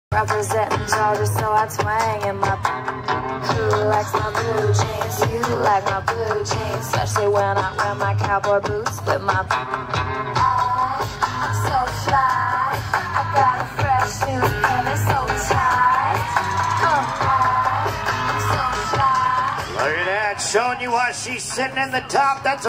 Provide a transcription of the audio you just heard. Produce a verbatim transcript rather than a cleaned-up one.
Representing Georgia, so I twang in my. Who likes my blue jeans? You like my blue jeans, especially when I wear my cowboy boots with my. I'm so fly. I got a fresh new and it's so tight. Oh, I'm so fly. Look at that, showing you why she's sitting in the top. That's